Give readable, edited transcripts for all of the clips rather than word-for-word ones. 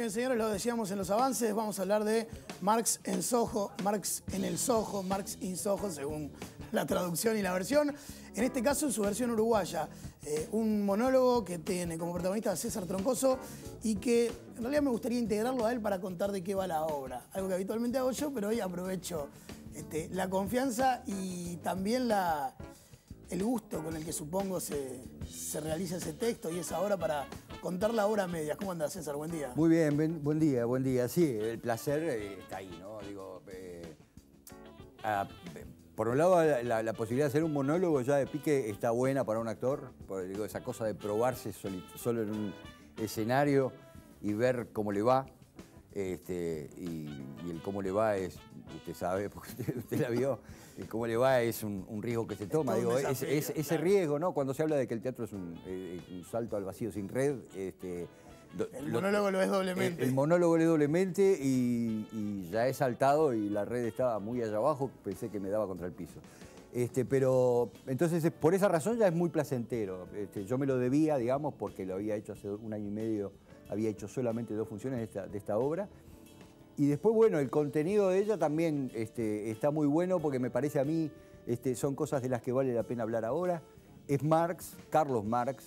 bien, señores, lo decíamos en los avances, vamos a hablar de Marx en Soho, Marx en el Soho, Marx in Soho, según la traducción y la versión. En este caso, en su versión uruguaya, un monólogo que tiene como protagonista a César Troncoso y que en realidad me gustaría integrarlo a él para contar de qué va la obra. Algo que habitualmente hago yo, pero hoy aprovecho la confianza y también el gusto con el que supongo se realiza ese texto y esa obra para contar la obra a medias. ¿Cómo andás, César? Buen día. Muy bien, buen día, buen día. Sí, el placer está ahí, ¿no? Digo, por un lado, la posibilidad de hacer un monólogo ya de pique está buena para un actor. Digo, esa cosa de probarse solo en un escenario y ver cómo le va. Y el cómo le va es, usted sabe, porque usted la vio, el cómo le va es un riesgo que se toma. Digo, ese riesgo, ¿no? Cuando se habla de que el teatro es un salto al vacío sin red, el monólogo lo es doblemente. El monólogo lo es doblemente y ya he saltado y la red estaba muy allá abajo, pensé que me daba contra el piso. Pero entonces por esa razón ya es muy placentero. Yo me lo debía, digamos, porque lo había hecho hace 1 año y medio, había hecho solamente 2 funciones de esta obra. Y después, bueno, el contenido de ella también está muy bueno porque me parece a mí, son cosas de las que vale la pena hablar ahora. Es Marx, Carlos Marx,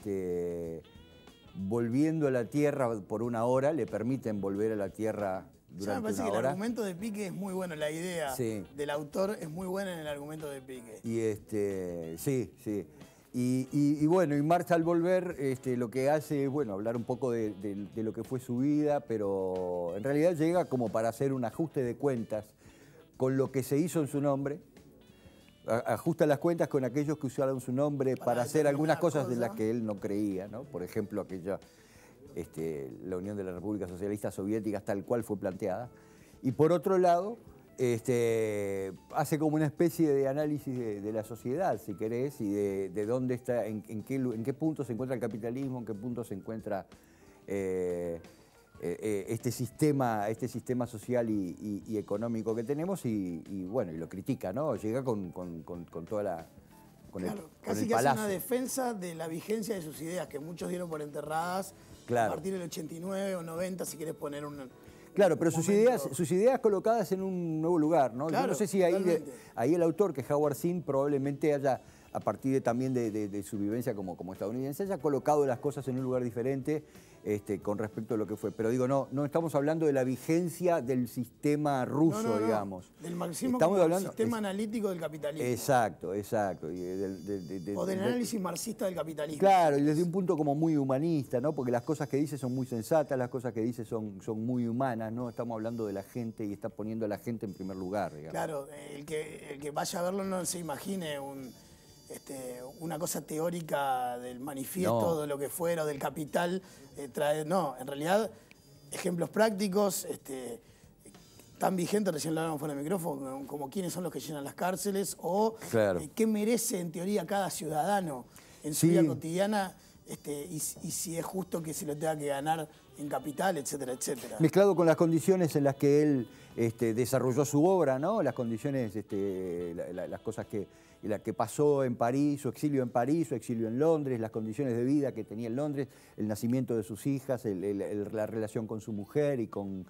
volviendo a la Tierra por 1 hora, le permiten volver a la Tierra durante 1 hora. Me parece que el argumento de Pique es muy bueno, la idea del autor es muy buena en el argumento de Pique. Y sí. Y bueno, y Marx al volver lo que hace es, bueno, hablar un poco de lo que fue su vida, pero en realidad llega como para hacer un ajuste de cuentas con lo que se hizo en su nombre. Ajusta las cuentas con aquellos que usaron su nombre para hacer algunas cosas de las que él no creía, ¿no? Por ejemplo, la Unión de las Repúblicas Socialistas Soviéticas tal cual fue planteada. Y por otro lado, hace como una especie de análisis de la sociedad, si querés, y de dónde está, en qué punto se encuentra el capitalismo, en qué punto se encuentra este sistema social y económico que tenemos, y bueno, y lo critica, ¿no? Llega con toda la... Casi que hace una defensa de la vigencia de sus ideas, que muchos dieron por enterradas a partir del 89 o 90, si querés poner un... Claro, pero sus ideas colocadas en un nuevo lugar, ¿no? Claro, yo no sé si ahí el autor, que es Howard Zinn, probablemente haya, a partir también de su vivencia como estadounidense, haya colocado las cosas en un lugar diferente con respecto a lo que fue. Pero digo, no estamos hablando de la vigencia del sistema ruso, digamos. Del marxismo como el sistema analítico del capitalismo. Exacto. O del análisis marxista del capitalismo. Claro, y desde un punto como muy humanista, ¿no? Porque las cosas que dice son muy sensatas, las cosas que dice son muy humanas, ¿no? Estamos hablando de la gente y está poniendo a la gente en primer lugar, digamos. Claro, el que vaya a verlo no se imagine una cosa teórica del manifiesto, de lo que fuera, o del capital. No, en realidad, ejemplos prácticos, tan vigentes, recién lo hablamos fuera del micrófono, como quiénes son los que llenan las cárceles, o qué merece en teoría cada ciudadano en su vida cotidiana, y si es justo que se lo tenga que ganar en capital, etcétera, etcétera. Mezclado con las condiciones en las que él desarrolló su obra, ¿no? Las condiciones, las cosas la que pasó en París, su exilio en París, su exilio en Londres, las condiciones de vida que tenía en Londres, el nacimiento de sus hijas, la relación con su mujer y con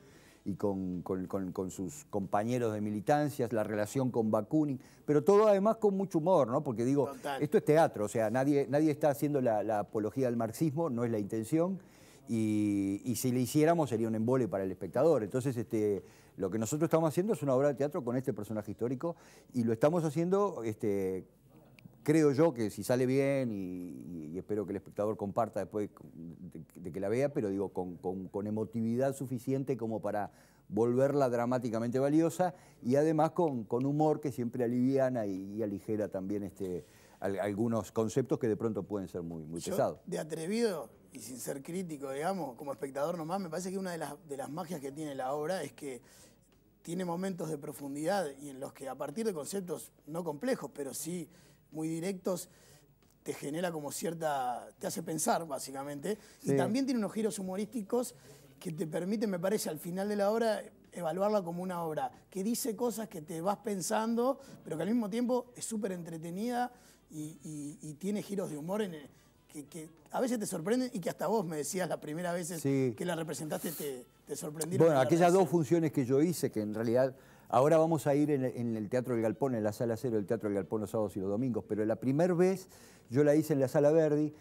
sus compañeros de militancias, la relación con Bakunin, pero todo además con mucho humor, ¿no? Porque digo, esto es teatro, o sea, nadie está haciendo la apología del marxismo, no es la intención, y si le hiciéramos sería un embole para el espectador. Entonces, lo que nosotros estamos haciendo es una obra de teatro con este personaje histórico, y lo estamos haciendo, creo yo que si sale bien, y espero que el espectador comparta después de que la vea, pero digo, con emotividad suficiente como para volverla dramáticamente valiosa, y además con humor que siempre aliviana y aligera también algunos conceptos que de pronto pueden ser muy pesados. De atrevido y sin ser crítico, digamos, como espectador nomás, me parece que una de las magias que tiene la obra es que tiene momentos de profundidad y en los que a partir de conceptos no complejos, pero sí muy directos, te genera como te hace pensar, básicamente. Sí. Y también tiene unos giros humorísticos que te permiten, me parece, al final de la obra, evaluarla como una obra que dice cosas que te vas pensando, pero que al mismo tiempo es súper entretenida y tiene giros de humor que a veces te sorprenden y que hasta vos me decías las primeras veces Sí. que la representaste te sorprendieron. Bueno, aquellas dos funciones que yo hice, que en realidad ahora vamos a ir en el Teatro del Galpón, en la Sala Cero del Teatro del Galpón los sábados y los domingos, pero la primera vez yo la hice en la Sala Verdi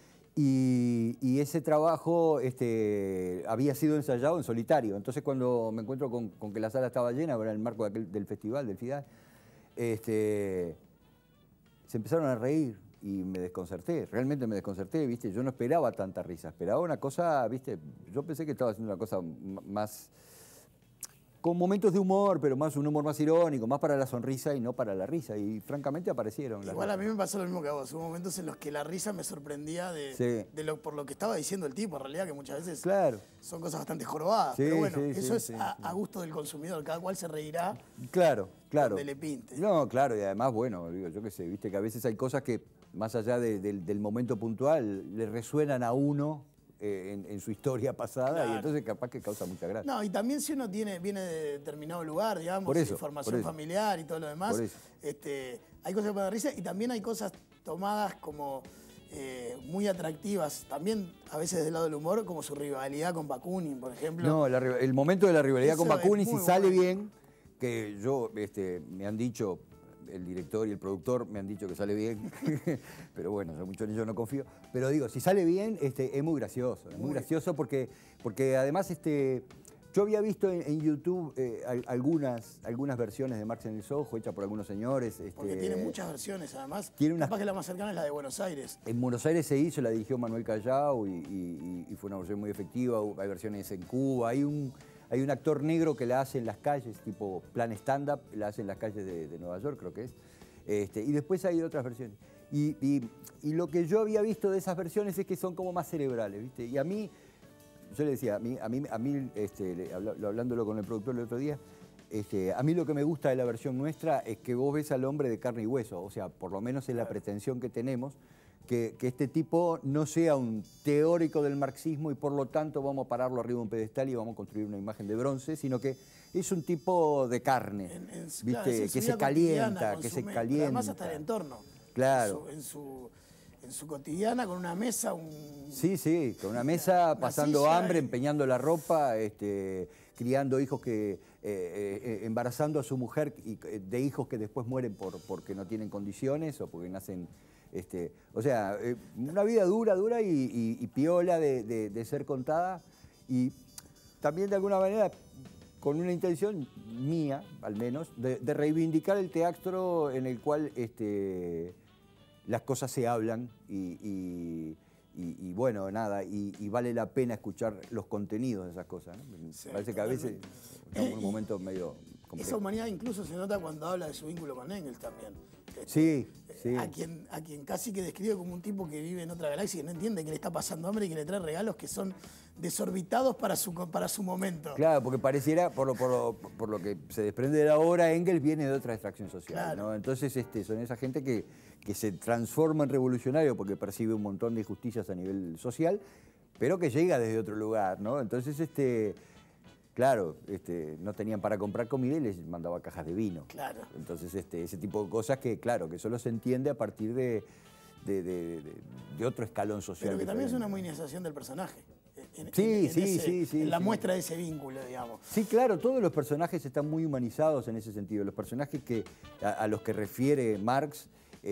y ese trabajo había sido ensayado en solitario. Entonces cuando me encuentro con que la sala estaba llena, era en el marco del festival, del FIDAL, se empezaron a reír y me desconcerté, realmente me desconcerté, ¿viste? Yo no esperaba tanta risa, esperaba una cosa, ¿viste? Yo pensé que estaba haciendo una cosa más, con momentos de humor, pero más un humor más irónico, más para la sonrisa y no para la risa, y francamente aparecieron. Igual a mí me pasó lo mismo que a vos, hubo momentos en los que la risa me sorprendía por lo que estaba diciendo el tipo, en realidad, que muchas veces son cosas bastante jorobadas, pero bueno, eso es a gusto del consumidor, cada cual se reirá donde le pinte. No, claro, y además, bueno, digo, yo qué sé, viste que a veces hay cosas que, más allá del momento puntual, le resuenan a uno en su historia pasada, y entonces capaz que causa mucha gracia. No, y también si uno viene de determinado lugar, digamos, formación familiar y todo lo demás, hay cosas que ponen risa y también hay cosas tomadas como muy atractivas, también a veces del lado del humor, como su rivalidad con Bakunin, por ejemplo. No, el momento de la rivalidad con Bakunin, si sale bien, que yo, me han dicho, el director y el productor me han dicho que sale bien, pero bueno, mucho en ello no confío. Pero digo, si sale bien, es muy gracioso. Es muy gracioso porque además yo había visto en YouTube algunas versiones de Marx en el Soho, hechas por algunos señores. Porque tiene muchas versiones, además. Capaz que la más cercana es la de Buenos Aires. En Buenos Aires se hizo, la dirigió Manuel Callao y fue una versión muy efectiva. Hay versiones en Cuba, hay un actor negro que la hace en las calles, tipo plan stand-up, la hace en las calles de Nueva York, creo que es. Y después hay otras versiones. Y lo que yo había visto de esas versiones es que son como más cerebrales, ¿viste? Y a mí, yo le decía, hablándolo con el productor el otro día, a mí lo que me gusta de la versión nuestra es que vos ves al hombre de carne y hueso, o sea, por lo menos es la pretensión que tenemos, que este tipo no sea un teórico del marxismo y por lo tanto vamos a pararlo arriba de un pedestal y vamos a construir una imagen de bronce, sino que es un tipo de carne, ¿viste? Claro, que se calienta, Pero además hasta el entorno. Claro. En su cotidiana, con una mesa, Sí, con una mesa, pasando hambre, empeñando la ropa, criando hijos embarazando a su mujer de hijos que después mueren porque no tienen condiciones o porque nacen. O sea, una vida dura y piola de ser contada, y también de alguna manera con una intención mía, al menos, de reivindicar el teatro en el cual las cosas se hablan y bueno, nada, y vale la pena escuchar los contenidos de esas cosas, ¿no? Parece que a veces estamos en un momento medio complejo. Esa humanidad incluso se nota cuando habla de su vínculo con Engels también. Sí. A quien casi que describe como un tipo que vive en otra galaxia y no entiende que le está pasando hambre y que le trae regalos que son desorbitados para su momento. Claro, porque pareciera, por lo que se desprende de la obra, Engels viene de otra extracción social, claro, ¿no? Entonces son esa gente que se transforma en revolucionario porque percibe un montón de injusticias a nivel social, pero que llega desde otro lugar, ¿no? Entonces, claro, no tenían para comprar comida y les mandaba cajas de vino. Claro. Entonces, ese tipo de cosas que, claro, que solo se entiende a partir de otro escalón social. Pero que también es una humanización del personaje. Sí. En la muestra de ese vínculo, digamos. Sí, claro, todos los personajes están muy humanizados en ese sentido. Los personajes a los que refiere Marx,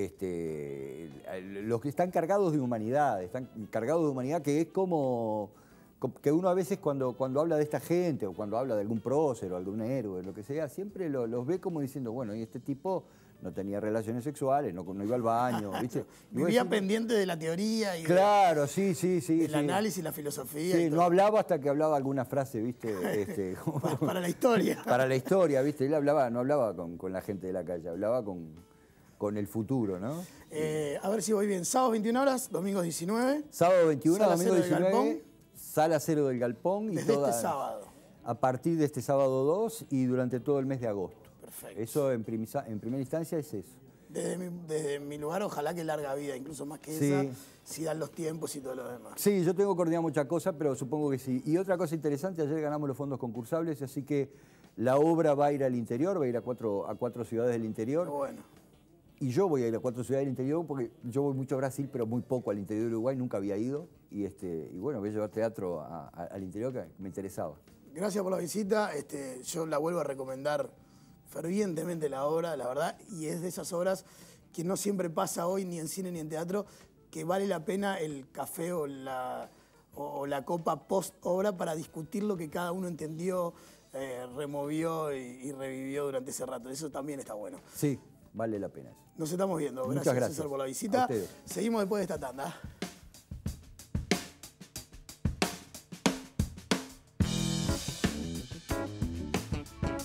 los que están cargados de humanidad, que es como que uno a veces cuando habla de esta gente o cuando habla de algún prócer o algún héroe, lo que sea, siempre los ve como diciendo, bueno, y este tipo no tenía relaciones sexuales, no iba al baño, ¿viste? Vivía pendiente de la teoría y claro, sí. el análisis, la filosofía. Sí, no hablaba hasta que hablaba alguna frase, ¿viste? Para la historia. Para la historia, ¿viste? Él no hablaba con la gente de la calle, hablaba con el futuro, ¿no? A ver si voy bien. Sábado 21 horas, domingo 19. Sábado 21, Sala domingo 0 del 19. Galpón. Sala Cero del Galpón. Desde este sábado. A partir de este sábado 2 y durante todo el mes de agosto. Perfecto. Eso en primera instancia es eso. Desde mi lugar, ojalá que larga vida, incluso más que esa, si dan los tiempos y todo lo demás. Sí, yo tengo coordinado muchas cosas, pero supongo que sí. Y otra cosa interesante, ayer ganamos los fondos concursables, así que la obra va a ir al interior, va a ir a cuatro ciudades del interior. Bueno. Y yo voy a ir a 4 ciudades del interior porque yo voy mucho a Brasil, pero muy poco al interior de Uruguay, nunca había ido. Y bueno, voy a llevar teatro al interior que me interesaba. Gracias por la visita. Yo la vuelvo a recomendar fervientemente la obra, la verdad, y es de esas obras que no siempre pasa hoy ni en cine ni en teatro, que vale la pena el café o la copa post-obra para discutir lo que cada uno entendió, removió y revivió durante ese rato. Eso también está bueno. Sí, vale la pena. Nos estamos viendo. Muchas gracias, César, por la visita. Seguimos después de esta tanda.